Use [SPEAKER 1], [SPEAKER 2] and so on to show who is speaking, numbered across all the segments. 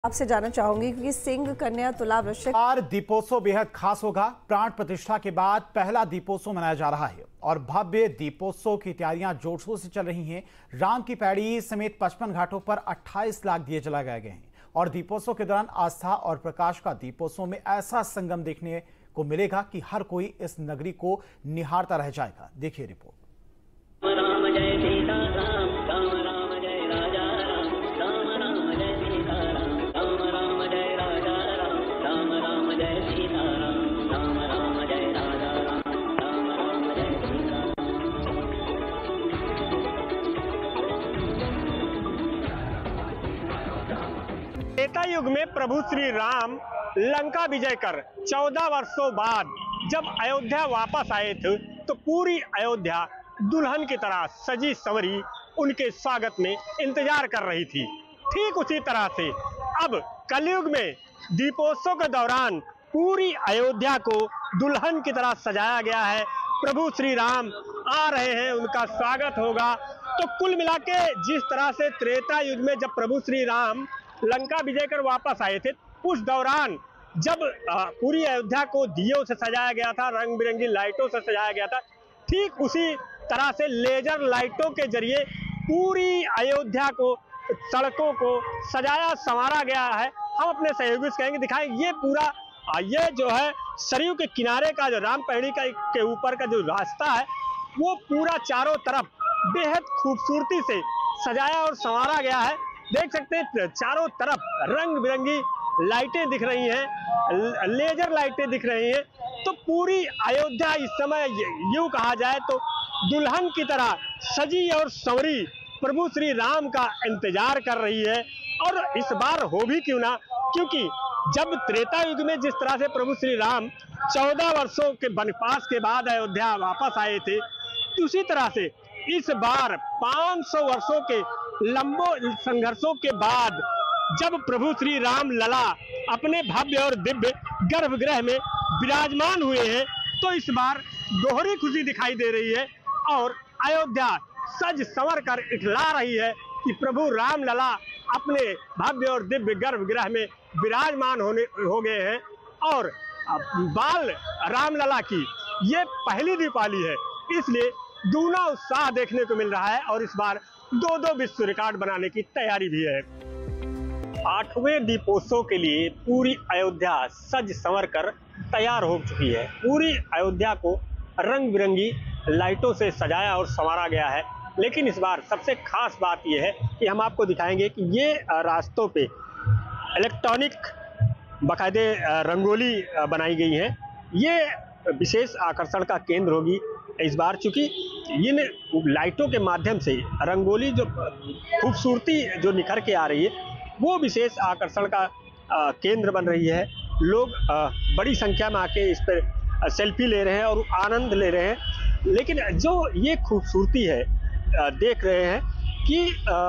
[SPEAKER 1] आपसे जानना चाहूंगी क्योंकि सिंह कन्या तुला वृश्चिक
[SPEAKER 2] दीपोत्सव बेहद खास होगा। प्राण प्रतिष्ठा के बाद पहला दीपोत्सव मनाया जा रहा है और भव्य दीपोत्सव की तैयारियां जोर शोर से चल रही हैं। राम की पैड़ी समेत 55 घाटों पर 28 लाख दिए जलाए गए हैं और दीपोत्सव के दौरान आस्था और प्रकाश का दीपोत्सव में ऐसा संगम देखने को मिलेगा कि हर कोई इस नगरी को निहारता रह जाएगा। देखिए रिपोर्ट।
[SPEAKER 3] त्रेता युग में प्रभु श्री राम लंका विजय कर 14 वर्षों बाद जब अयोध्या वापस आए थे तो पूरी अयोध्या दुल्हन की तरह सजी संवरी उनके स्वागत में इंतजार कर रही थी। ठीक उसी तरह से अब कलयुग में दीपोत्सव के दौरान पूरी अयोध्या को दुल्हन की तरह सजाया गया है। प्रभु श्री राम आ रहे हैं, उनका स्वागत होगा। तो कुल मिला के जिस तरह से त्रेता युग में जब प्रभु श्री राम लंका विजय कर वापस आए थे, उस दौरान जब पूरी अयोध्या को दियों से सजाया गया था, रंग बिरंगी लाइटों से सजाया गया था, ठीक उसी तरह से लेजर लाइटों के जरिए पूरी अयोध्या को, सड़कों को सजाया संवारा गया है। हम अपने सहयोगी से कहेंगे दिखाएं ये पूरा ये जो है सरयू के किनारे का जो राम पैड़ी के ऊपर का जो रास्ता है वो पूरा चारों तरफ बेहद खूबसूरती से सजाया और संवारा गया है। देख सकते हैं चारों तरफ रंग बिरंगी लाइटें दिख रही हैं, लेजर लाइटें दिख रही हैं। तो पूरी अयोध्या इस समय यूं कहा जाए तो दुल्हन की तरह सजी और संवरी प्रभु श्री राम का इंतजार कर रही है। और इस बार हो भी क्यों ना, क्योंकि जब त्रेता युग में जिस तरह से प्रभु श्री राम 14 वर्षों के वनवास के बाद अयोध्या वापस आए थे, उसी तरह से इस बार 500 वर्षों के लंबो संघर्षों के बाद जब प्रभु श्री राम लला अपने भव्य और दिव्य गर्भगृह में विराजमान हुए हैं, तो इस बार दोहरी खुशी दिखाई दे रही है और अयोध्या सज संवर कर इठला रही है कि प्रभु राम लला अपने भव्य और दिव्य गर्भगृह में विराजमान हो गए हैं। और बाल रामलला की ये पहली दीपावली है, इसलिए दूना उत्साह देखने को मिल रहा है और इस बार 2 विश्व रिकॉर्ड बनाने की तैयारी भी है। 8वें दीपोत्सव के लिए पूरी अयोध्या सज संवर कर तैयार हो चुकी है। पूरी अयोध्या को रंग बिरंगी लाइटों से सजाया और संवारा गया है। लेकिन इस बार सबसे खास बात यह है कि हम आपको दिखाएंगे कि ये रास्तों पे इलेक्ट्रॉनिक बाकायदे रंगोली बनाई गई है। ये विशेष आकर्षण का केंद्र होगी इस बार, चूंकि इन लाइटों के माध्यम से रंगोली जो खूबसूरती जो निखर के आ रही है वो विशेष आकर्षण का केंद्र बन रही है। लोग बड़ी संख्या में आके इस पर सेल्फी ले रहे हैं और आनंद ले रहे हैं। लेकिन जो ये खूबसूरती है देख रहे हैं कि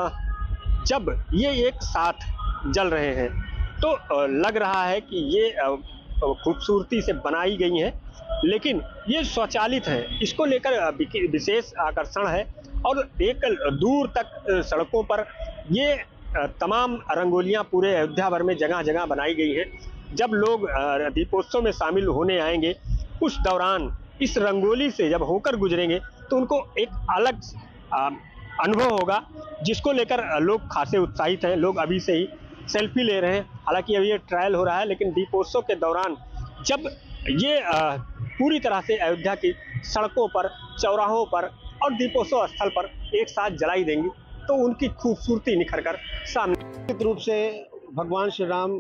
[SPEAKER 3] जब ये एक साथ जल रहे हैं तो लग रहा है कि ये खूबसूरती से बनाई गई हैं, लेकिन ये स्वचालित है। इसको लेकर विशेष आकर्षण है और एक दूर तक सड़कों पर ये तमाम रंगोलियां पूरे अयोध्या भर में जगह जगह बनाई गई है। जब लोग दीपोत्सव में शामिल होने आएंगे उस दौरान इस रंगोली से जब होकर गुजरेंगे तो उनको एक अलग अनुभव होगा, जिसको लेकर लोग खासे उत्साहित हैं। लोग अभी से ही सेल्फी ले रहे हैं। हालांकि अभी ये ट्रायल हो रहा है, लेकिन दीपोत्सव के दौरान जब ये पूरी तरह से अयोध्या की सड़कों पर, चौराहों पर और दीपोत्सव स्थल पर एक साथ जलाई देंगी तो उनकी खूबसूरती निखर कर सामने।
[SPEAKER 4] निश्चित रूप से भगवान श्री राम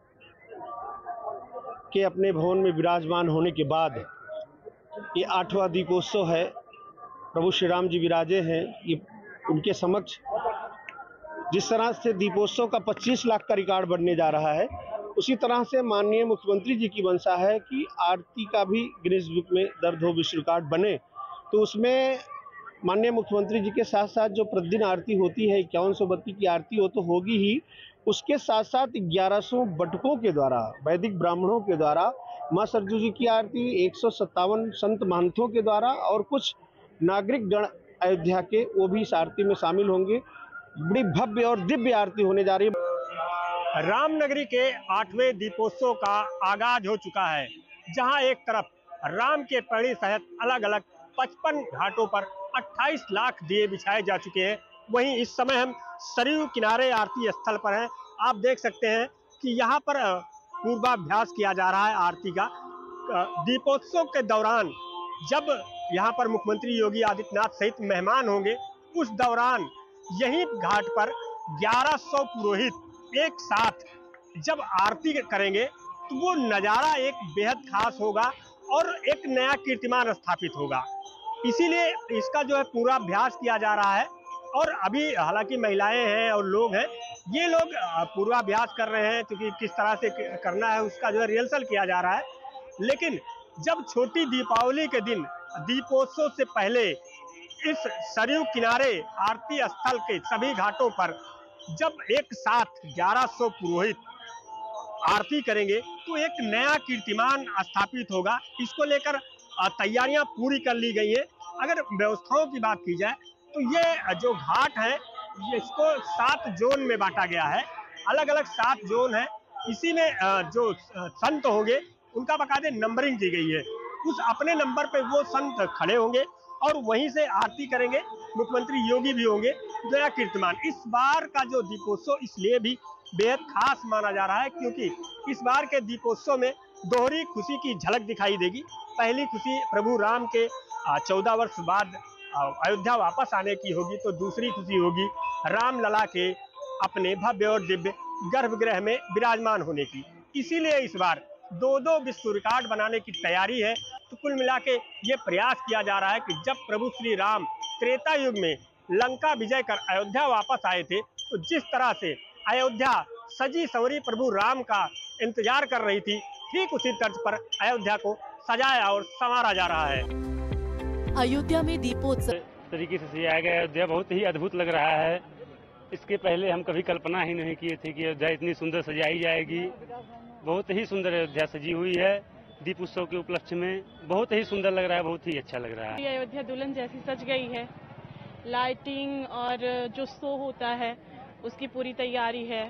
[SPEAKER 4] के अपने भवन में विराजमान होने के बाद ये 8वां दीपोत्सव है। प्रभु श्री राम जी विराजे हैं। ये उनके समक्ष जिस तरह से दीपोत्सव का 25 लाख का रिकॉर्ड बनने जा रहा है, उसी तरह से माननीय मुख्यमंत्री जी की मंशा है कि आरती का भी गिनीज बुक में दर्ज हो, विश्व रिकॉर्ड बने। तो उसमें माननीय मुख्यमंत्री जी के साथ साथ जो प्रतिदिन आरती होती है 5100 बत्ती की आरती हो तो होगी ही, उसके साथ साथ 1100 बटकों के द्वारा, वैदिक ब्राह्मणों के द्वारा माँ सरजू जी की आरती, 157 संत महंतों के द्वारा और कुछ नागरिक गण अयोध्या के वो भी इस आरती में शामिल होंगे। बड़ी भव्य और दिव्य आरती होने जा रही है।
[SPEAKER 3] रामनगरी के 8वें दीपोत्सव का आगाज हो चुका है, जहां एक तरफ राम के पैड़ी सहित अलग अलग 55 घाटों पर 28 लाख दिए बिछाए जा चुके हैं। वहीं इस समय हम सरयू किनारे आरती स्थल पर हैं। आप देख सकते हैं कि यहाँ पर पूर्वाभ्यास किया जा रहा है आरती का। दीपोत्सव के दौरान जब यहाँ पर मुख्यमंत्री योगी आदित्यनाथ सहित मेहमान होंगे, उस दौरान यही घाट पर 1100 पुरोहित एक साथ जब आरती करेंगे तो वो नज़ारा एक बेहद खास होगा और एक नया कीर्तिमान स्थापित होगा। इसीलिए इसका जो है पूरा अभ्यास किया जा रहा है। और अभी हालांकि महिलाएं हैं और लोग हैं, ये लोग पूर्वाभ्यास कर रहे हैं, क्योंकि किस तरह से करना है उसका जो है रिहर्सल किया जा रहा है। लेकिन जब छोटी दीपावली के दिन दीपोत्सव से पहले इस सरयू किनारे आरती स्थल के सभी घाटों पर जब एक साथ 1100 पुरोहित आरती करेंगे तो एक नया कीर्तिमान स्थापित होगा। इसको लेकर तैयारियां पूरी कर ली गई है। अगर व्यवस्थाओं की बात की जाए तो ये जो घाट है इसको 7 जोन में बांटा गया है, अलग अलग 7 जोन है। इसी में जो संत होंगे उनका बाकायदे नंबरिंग की गई है। उस अपने नंबर पे वो संत खड़े होंगे और वहीं से आरती करेंगे। मुख्यमंत्री योगी भी होंगे। नया कीर्तिमान इस बार का जो दीपोत्सव इसलिए भी बेहद खास माना जा रहा है क्योंकि इस बार के दीपोत्सव में दोहरी खुशी की झलक दिखाई देगी। पहली खुशी प्रभु राम के 14 वर्ष बाद अयोध्या वापस आने की होगी, तो दूसरी खुशी होगी रामलला के अपने भव्य और दिव्य गर्भगृह में विराजमान होने की। इसीलिए इस बार 2 विश्व रिकॉर्ड बनाने की तैयारी है। तो कुल मिला के ये प्रयास किया जा रहा है कि जब प्रभु श्री राम त्रेता युग में लंका विजय कर अयोध्या वापस आए थे, तो जिस तरह से अयोध्या सजी संवरी प्रभु राम का इंतजार कर रही थी, ठीक उसी तर्ज पर अयोध्या को सजाया और संवारा जा रहा है।
[SPEAKER 5] अयोध्या में दीपोत्सव
[SPEAKER 6] तरीके से सजाया गया अयोध्या बहुत ही अद्भुत लग रहा है। इसके पहले हम कभी कल्पना ही नहीं किए थे कि अयोध्या इतनी सुंदर सजाई जाएगी। बहुत ही सुंदर अयोध्या सजी हुई है। दीप उत्सव के उपलक्ष्य में बहुत ही सुंदर लग रहा है, बहुत ही अच्छा लग रहा है।
[SPEAKER 7] अयोध्या दुल्हन जैसी सज गई है। लाइटिंग और जो शो होता है उसकी पूरी तैयारी है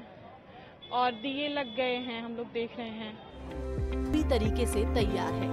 [SPEAKER 7] और दिए लग गए हैं, हम लोग देख रहे हैं।
[SPEAKER 5] पूरी तरीके से तैयार है।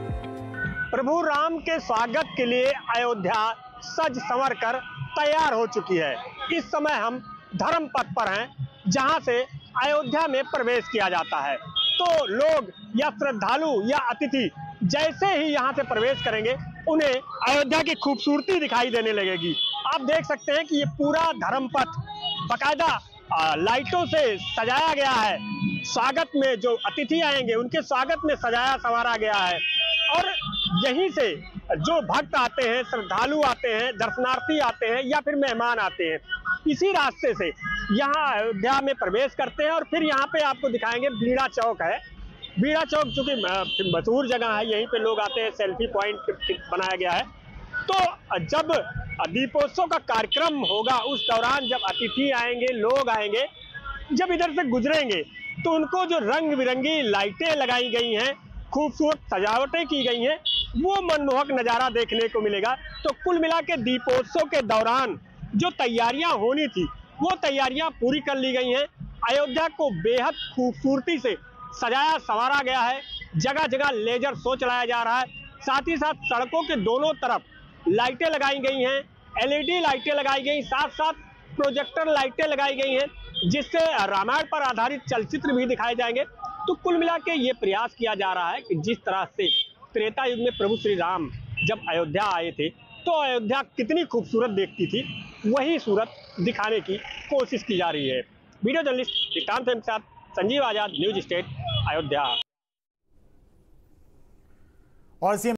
[SPEAKER 3] प्रभु राम के स्वागत के लिए अयोध्या सज संवर कर तैयार हो चुकी है। इस समय हम धर्म पथ पर हैं, जहां से अयोध्या में प्रवेश किया जाता है। तो लोग या श्रद्धालु या अतिथि जैसे ही यहां से प्रवेश करेंगे, उन्हें अयोध्या की खूबसूरती दिखाई देने लगेगी। आप देख सकते हैं कि ये पूरा धर्म पथ बाकायदा लाइटों से सजाया गया है। स्वागत में जो अतिथि आएंगे उनके स्वागत में सजाया संवारा गया है। और यहीं से जो भक्त आते हैं, श्रद्धालु आते हैं, दर्शनार्थी आते हैं या फिर मेहमान आते हैं, इसी रास्ते से यहाँ अयोध्या में प्रवेश करते हैं। और फिर यहाँ पे आपको दिखाएंगे बीड़ा चौक है। बीड़ा चौक चूंकि मशहूर जगह है, यहीं पे लोग आते हैं, सेल्फी पॉइंट बनाया गया है। तो जब दीपोत्सव का कार्यक्रम होगा, उस दौरान जब अतिथि आएंगे, लोग आएंगे, जब इधर से गुजरेंगे तो उनको जो रंग बिरंगी लाइटें लगाई गई हैं, खूबसूरत सजावटें की गई हैं, वो मनमोहक नज़ारा देखने को मिलेगा। तो कुल मिला के दीपोत्सव के दौरान जो तैयारियां होनी थी, वो तैयारियां पूरी कर ली गई हैं। अयोध्या को बेहद खूबसूरती से सजाया संवारा गया है। जगह जगह लेजर शो चलाया जा रहा है। साथ ही साथ सड़कों के दोनों तरफ लाइटें लगाई गई हैं, LED लाइटें लगाई गई, साथ साथ प्रोजेक्टर लाइटें लगाई गई हैं, जिससे रामायण पर आधारित चलचित्र भी दिखाए जाएंगे। तो कुल मिला के ये प्रयास किया जा रहा है कि जिस तरह से त्रेता युग में प्रभु श्री राम जब अयोध्या आए थे, तो अयोध्या कितनी खूबसूरत देखती थी, वही सूरत दिखाने की कोशिश की जा रही है। वीडियो जर्नलिस्ट विक्रांत के साथ संजीव आजाद, न्यूज स्टेट, अयोध्या।
[SPEAKER 2] और